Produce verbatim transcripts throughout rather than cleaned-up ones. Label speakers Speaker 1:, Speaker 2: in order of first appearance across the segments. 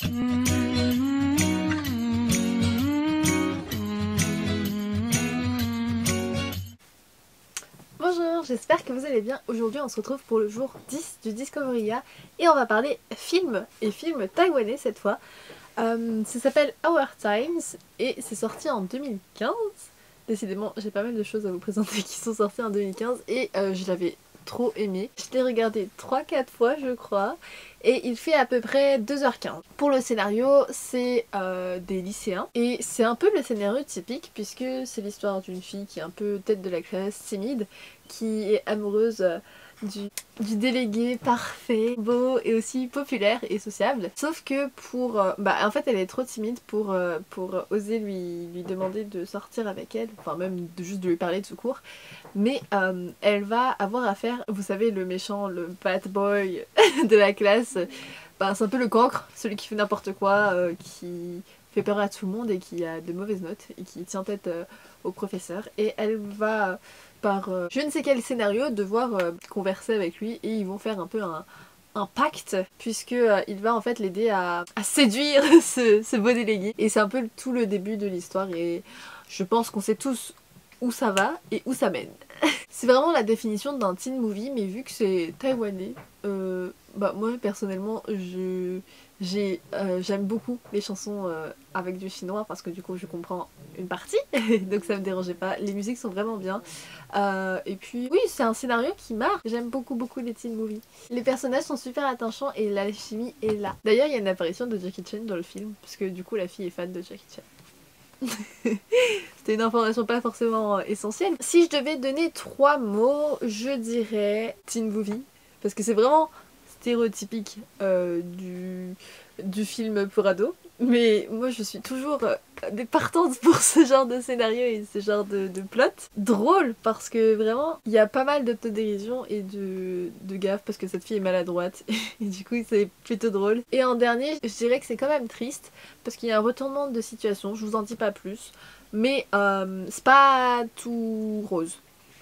Speaker 1: Bonjour, j'espère que vous allez bien. Aujourd'hui on se retrouve pour le jour dix du Discovery Year et on va parler film, et film taïwanais cette fois. Euh, ça s'appelle Our Times et c'est sorti en deux mille quinze. Décidément j'ai pas mal de choses à vous présenter qui sont sorties en deux mille quinze et euh, je l'avais trop aimé. Je l'ai regardé trois quatre fois je crois et il fait à peu près deux heures quinze. Pour le scénario c'est euh, des lycéens et c'est un peu le scénario typique puisque c'est l'histoire d'une fille qui est un peu tête de la classe, timide, qui est amoureuse du, du délégué parfait, beau et aussi populaire et sociable. Sauf que pour... Euh, bah en fait elle est trop timide pour, euh, pour oser lui, lui demander de sortir avec elle, enfin même de, juste de lui parler de secours. Mais euh, elle va avoir affaire, vous savez le méchant, le bad boy de la classe, bah, c'est un peu le cancre, celui qui fait n'importe quoi, euh, qui fait peur à tout le monde et qui a de mauvaises notes et qui tient tête euh, au professeur. Et elle va... par euh, je ne sais quel scénario devoir euh, converser avec lui et ils vont faire un peu un, un pacte puisque euh, il va en fait l'aider à, à séduire ce, ce beau délégué et c'est un peu tout le début de l'histoire et je pense qu'on sait tous où ça va et où ça mène. C'est vraiment la définition d'un teen movie mais vu que c'est taïwanais, euh, bah moi personnellement je... J'ai, euh, j'aime beaucoup les chansons euh, avec du chinois parce que du coup je comprends une partie donc ça me dérangeait pas, les musiques sont vraiment bien euh, et puis oui c'est un scénario qui marche, j'aime beaucoup beaucoup les teen movies. Les personnages sont super attachants et l'alchimie est là. D'ailleurs il y a une apparition de Jackie Chan dans le film parce que du coup la fille est fan de Jackie Chan. C'était une information pas forcément essentielle. Si je devais donner trois mots je dirais teen movie parce que c'est vraiment stéréotypique euh, du, du film pour ados. Mais moi je suis toujours euh, des partantes pour ce genre de scénario et ce genre de, de plot. Drôle parce que vraiment il y a pas mal d'autodérision et de, de gaffe parce que cette fille est maladroite et du coup c'est plutôt drôle. Et en dernier je dirais que c'est quand même triste parce qu'il y a un retournement de situation, je vous en dis pas plus. Mais euh, c'est pas tout rose.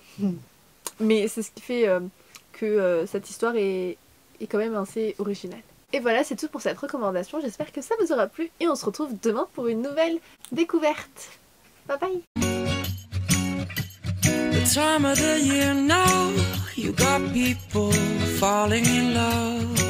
Speaker 1: Mais c'est ce qui fait euh, que euh, cette histoire est est quand même assez original. Et voilà, c'est tout pour cette recommandation, j'espère que ça vous aura plu et on se retrouve demain pour une nouvelle découverte. Bye bye. The time of the year now, you got people falling in love.